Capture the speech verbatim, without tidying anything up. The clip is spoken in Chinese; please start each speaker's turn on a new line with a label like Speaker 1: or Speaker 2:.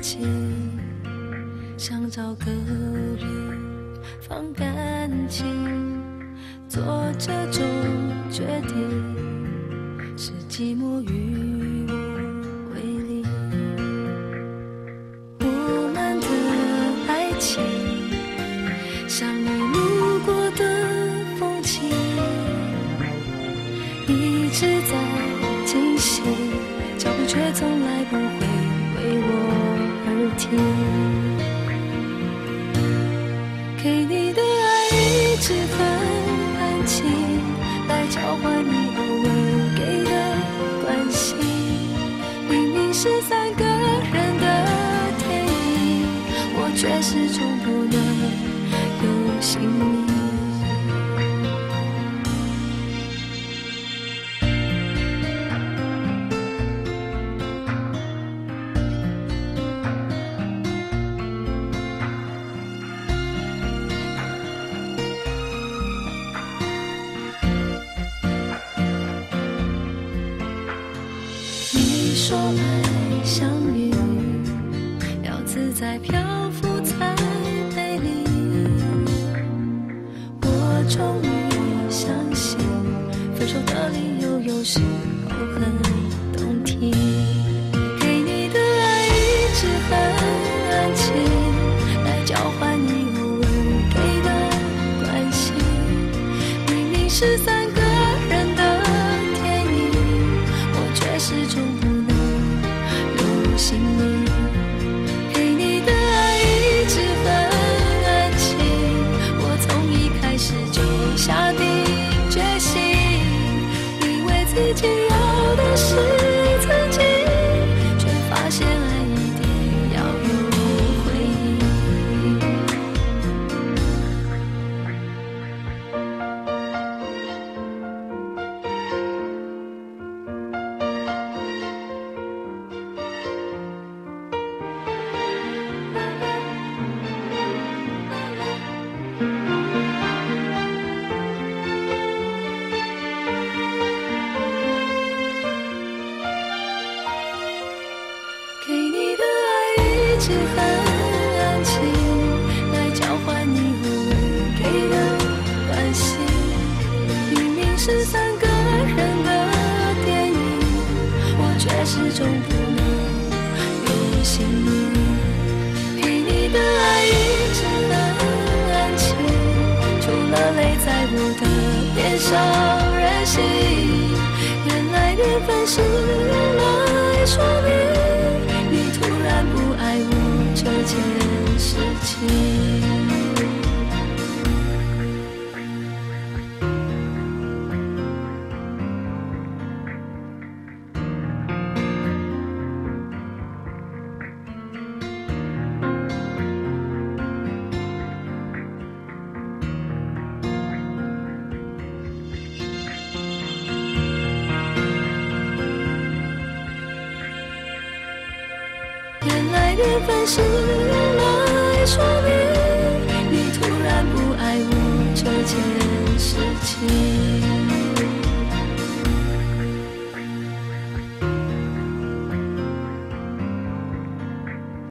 Speaker 1: 情，想找个人放感情，做这种决定，是寂寞与我为邻。我们的爱情像你路过的风景，一直在进行，脚步却从来不会为我而停。给你的爱一直很安静，来交换你偶尔给的关心。明明是三个人的电影，我却始终不能有姓名。你说爱像云，要自在漂浮才美丽。我终于相信，分手的理由有时候很动听。给你的爱一直很安静，来交换你偶尔给的关心。明明是三个人的电影，我却始终不能有姓名。给你的爱一直很安静，我从一开始就下定决心，以为自己要的是曾经，却发现爱一定要有回应。给你的爱一直很安静，来交换你偶尔给的关心。明明是三个人的电影，我却始终不能有姓名。给你的爱一直很安静，除了泪在我的脸上任性。原来缘分是用来说明你突然不爱我这件事情。原来缘分是用来说明你突然不爱我这件事情。